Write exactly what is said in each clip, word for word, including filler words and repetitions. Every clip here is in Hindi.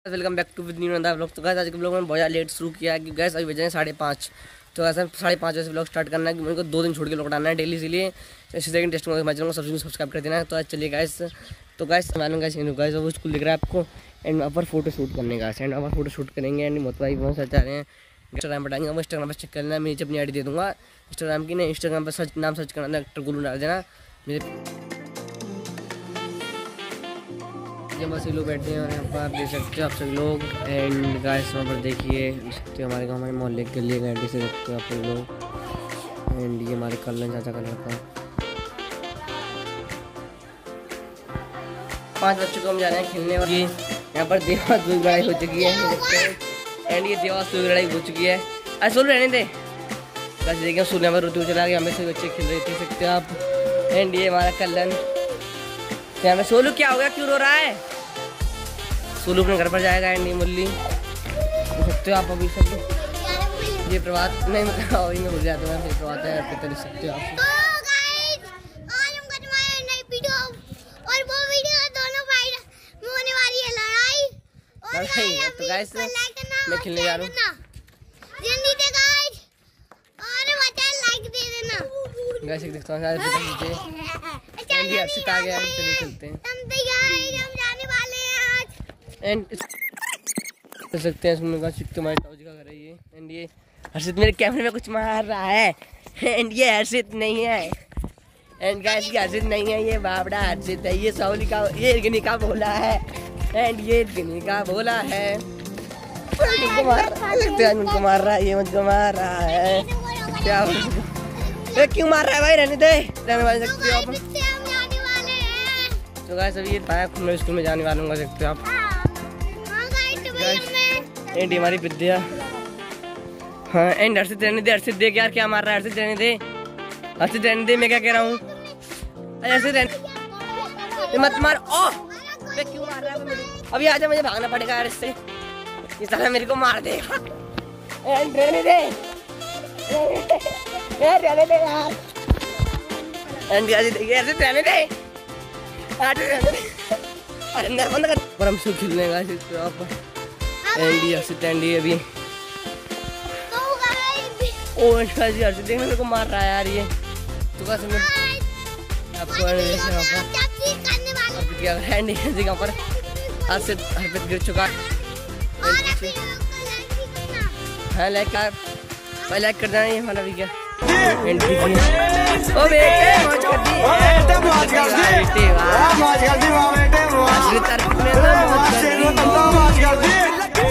Welcome back to with new Nanda vlog. तो गाइस आज के व्लॉग में बहुत लेट शुरू किया है कि गाइस अभी बजे हैं साढ़े पाँच। तो ऐसा साढ़े पाँच बजे से व्लॉग स्टार्ट करना है कि मेरे को दो दिन छोड़ के लौटाना है डेली, इसीलिए इसी सेकंड टेस्ट में चैनल को सब्सक्राइब कर देना है। तो आज चलिए गाइस। तो गाइस मालूम गाइस गाइस वो स्कूल दिख रहा है आपको एंड वहाँ पर फोटो शूट करने का एंड वहाँ पर फोटो शूट करेंगे एंड बहुत भाई बहुत सारे चाह रहे हैं इंस्टाग्राम पर डालेंगे। वो इंस्टाग्राम पर चेक करना है, मैं नीचे अपनी आई डी दे दूँगा इंस्टाग्राम की। नहीं इंस्टाग्राम पर सर्च नाम सर्च करना एक्टर गोलू डाल देना मेरे। बस ये लोग बैठे हैं और यहाँ पर देख सकते हो आप सभी लोग एंड गाइस वहाँ पर देखिए सकते हो हमारे गाँव हमारे मोहल्ले के लिए गाड़ी से देखते हो आप सभी लोग एंड ये हमारे कल्याण चाचा का लड़का। पांच बच्चों को हम जा रहे हैं खेलने और ये यहाँ पर देवास की लड़ाई हो चुकी है एंड ये देवास की लड़ाई हो चुकी है। अरे सुन रहने दे बस देखिए सुनने में ऋतु चला गया, हमें से बच्चे खेल रहे देख सकते हो आप एंड ये हमारा कल्याण। क्या मैं सोलू क्या हो गया, क्यों रो रहा है? सोलू अपने घर पर जाएगा एंड मुरली देख सकते हो आप अभी सब। ये प्रभात नहीं मतलब वही मैं भूल जाता हूँ प्रभात है आप देख सकते हो आप। तो गाइस मैं खेलने जा रहा हूँ। गाइस देखता हूँ हर्षित आ गया, चलिए चलते हैं एंड देख सकते हैं तुम्हारे ताऊ जी का घर है ये एंड ये हर्षित मेरे कैमरे में कुछ मार रहा है एंड ये हर्षित नहीं है एंड गाइस ये हर्षित नहीं है, ये बाबड़ा हर्षित है। ये साउली का ये गिनी का बोला है एंड ये गिनी का बोला है। मुझको मार रहा है, मुझको मार रहा है, ये मुझको मार रहा है। क्या ये क्यों मार रहा है भाई? रहने दे, रहने वाले सकते हो आप। तो गाइस अभी ये पाया खुले स्कूल में जाने वाला हूँ सकते हो आप। एंड हमारी विद्या हाँ एंड हर्षित रहने दे, हर्षित देख यार क्या मार रहा है। हर्षित रहने दे, हर्षित रहने दे, मैं क्या कह रहा हूँ। हर्षित रहने मत मार। ओह क्यों मार रहा है? अभी आजा मुझे भागना पड़ेगा यार इससे, इस तरह मेरे को मार देगा। एंड रहने दे, रहने दे यार। एंड यार देखिए हर्षित रहने दे, अरे मैं बंद कर। पर हम सब खेलने का तो आप एंडी हर्षित एंडी अभी ओ जी हर्षित देखने मेरे को मार रहा है यार ये। तो कैसे मैं आपको क्या एंडी जगह पर हर्षित हर्षित गिर चुका है। लाइक कर भाई, लाइक कर देना ये हमारा भी क्या एंड ओ बेटे मौज कर दी बेटे मौज कर दी मौज कर दी बेटे मौज कर दी मौज कर दी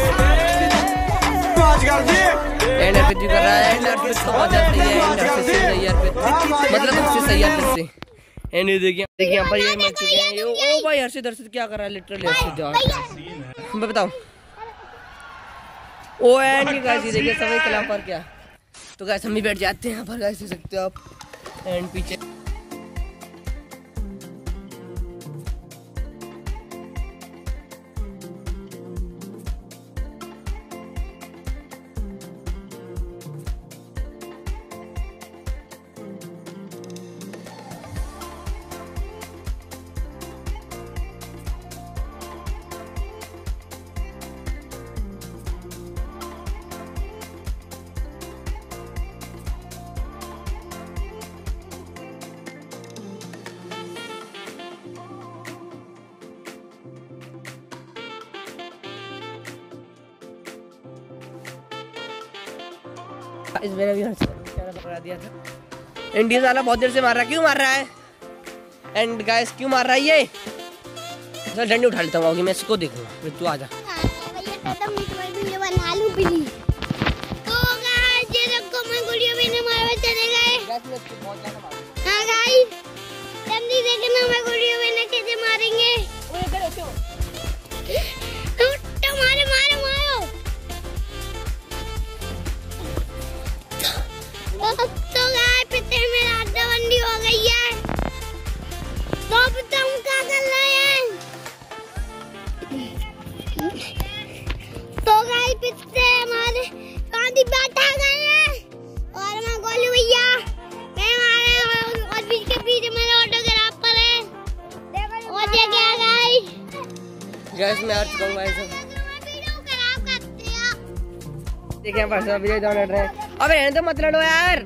मौज कर दी एंड अर्पित भी कर रहा है एंड अर्पित तो बहुत जल्दी है एंड अर्पित से सही अर्पित मतलब उससे सही अर्पित से एंड ये देखिए देखिए यहाँ पर ये मर चुके हैं ये। ओ भाई हर्षित हर्षित क्या कर रहा है लिटरली हर्षित यार मैं बताऊँ। ओ एंड गाइस ये देखिए सभी कला पर क्या। तो गाइस हम भी बैठ जाते हैं यहाँ पर गाइस देख सकते हो आप एंड पीछे इस मैंने भी पकड़ा दिया था। इंडिया वाला बहुत देर से मार रहा है, क्यों मार रहा है? एंड गाइस क्यों मार रहा है ये? चल डंडी उठा लेता हूँ मैं इसको देखूंगा। तू आजा बैठा गए हैं और मैं गोलू भैया मैं हमारे और बीच के पीछे मेरा ऑटोग्राफर है और ये क्या गाइस गाइस मैं आ चुका हूँ गाइस। देखिए यहाँ पर अभी दोनों लड़ रहे हैं। अबे रहने दो, मत लड़ो यार।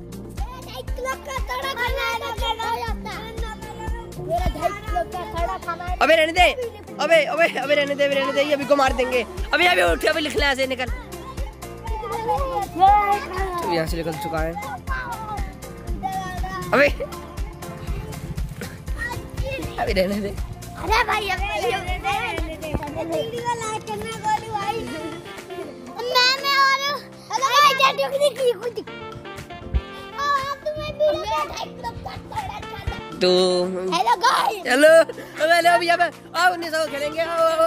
अबे रहने दे, अबे अबे अबे रहने दे, रहने दे, अभी को मार देंगे। अभी अभी उठ, अभी लिख ले यहाँ से, निकल। तो यहाँ से निकल चुका है। अबे अभी रहने दे। अरे भाई अब रहने दे, जल्दी का लाइक करना गोली भाई। मैं मैं और अरे जल्दी की की कुछ हां तुम्हें वीडियो का तो हेलो गाइस, चलो अबे ले अभी अब आओ नहीं सब खेलेंगे।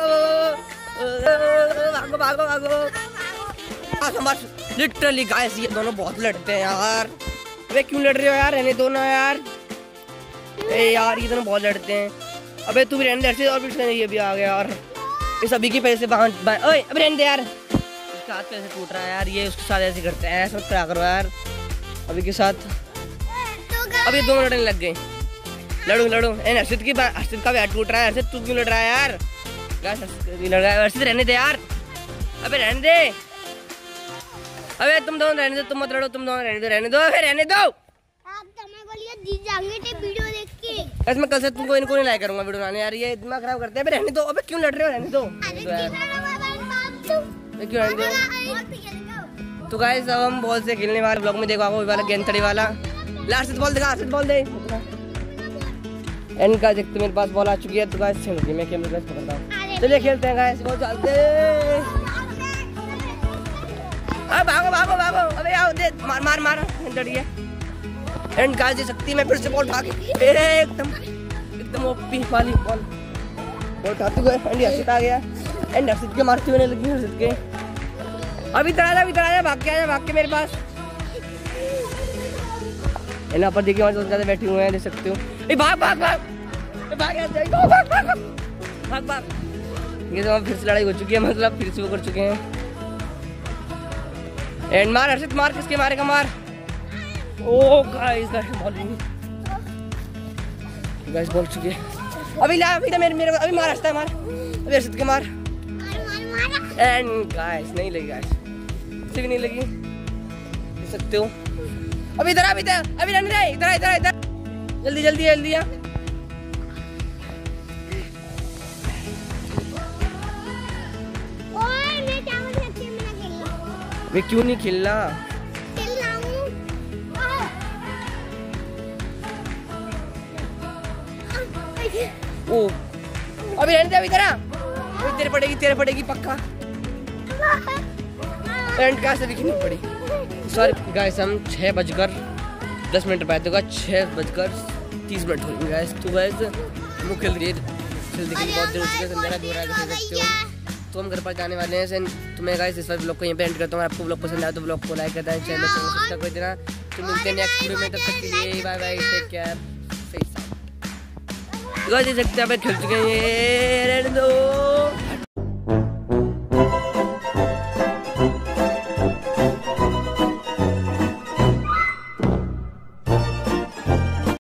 भागो भागो भागो। लिटरली गाइस ये दोनों बहुत लड़ते हैं यार। अबे क्यों लड़ रहे हो यार, रहने दो ना यार। ए यार ये दोनों बहुत लड़ते हैं। अबे तू भी रहने दे, और भी ये भी आ गया यार। इस अभी की पैसे बांध ओए अबे रहने दे यार। इसका हाथ पैसे टूट रहा है यार, ये उसके साथ ऐसे करते हैं। ऐसा क्या करो यार अभी के साथ। अब ये दोनों लड़ने लग गए। लड़ो लड़ो। हर्षित की हर्षित का भी हाथ टूट रहा है। हर्षित तू क्यों लड़ रहा है यार? लड़ रहा है हर्षित, रहने दे यार। अबे रहने दे, अबे तुम दोनों रहने दो, तुम मत लड़ो, तुम दोनों रहने दो, रहने दो, अबे रहने दो। आप तुम्हें बोलिए जीत जाएंगे टे वीडियो देख के। बस मैं कल से तुमको इनको नहीं लाइक करूंगा वीडियो बनाने यार, ये दिमाग खराब करते हैं। अबे रहने दो, अबे क्यों लड़ रहे हो, रहने दो। क्यों रहने दो। तो गाइस अब हम बॉल से खेलने वाले ब्लॉग में देखो आपको वाला गेंद तड़ी वाला। लास्ट बॉल दिखा, लास्ट बॉल दे। एंड का देखते मेरे पास बॉल आ चुकी है। तो गाइस खेलते मैं कैमरा ग्लास पकड़ता हूं। चलिए खेलते हैं गाइस, बहुत चलते। अब भागो भागो भागो, अबे आओ दे, मार मार मार डरिए। एंड गाइस दे सकती मैं फिर से बॉल उठा के एकदम एकदम ओपी वाली बॉल बॉल उठाते हुए एंड हर्षित आ गया। एंड हर्षित के मारते हुए लगी हर्षित के। अभी इधर आ जा, इधर आ जा, भाग के आ जा, भाग के मेरे पास। यहाँ पर देखिए हमारे ज्यादा बैठे हुए हैं, देख सकते हो। ए भाग भाग भाग भाग भाग भाग भाग भाग। ये तो फिर से लड़ाई हो चुकी है, मतलब फिर से वो कर चुके हैं। एंड मार हर्षित, मार, किसके मारेगा मार। ओ guys guys ball guys ball चुकी है। अभी ला, अभी मेरे मेरे अभी मार हर्षित, मार अभी हर्षित के मार। एंड गाइस नहीं लगी, गाइस से भी नहीं लगी, देख सकते हो। अभी इधर अभी इधर अभी रहने दे, इधर इधर इधर जल्दी जल्दी जल्दी आ। ओए मैं चावल रखे मैं खेलना। मैं क्यों नहीं खेलना? खेलना हूं। ओ अभी रहने दे, अभी इधर आ। तेरे पड़ेगी, तेरे पड़ेगी पक्का। एंड का से दिखनी पड़ी। सॉरी गाइस हम छः बजकर दस मिनट बाद होगा, छः बजकर तीस मिनट हो गए गाइस। तो गाइस वो खेल रही है, खेल देखने बहुत देर हो चुकी है, संध्या दो रहा है, देख सकते हो। तो हम घर पर जाने वाले हैं। तो मैं गाइस इस बार ब्लॉग को यहीं पे एंड करता हूँ। आपको ब्लॉग पसंद आया तो ब्लॉग को लाइक करना है, चैनल को सब्सक्राइब कर देना। तो मिलते हैं नेक्स्ट वीडियो में, तब तक के लिए बाय बाय, टेक केयर। सही साथ गाइस देख सकते हैं खेल चुके हैं।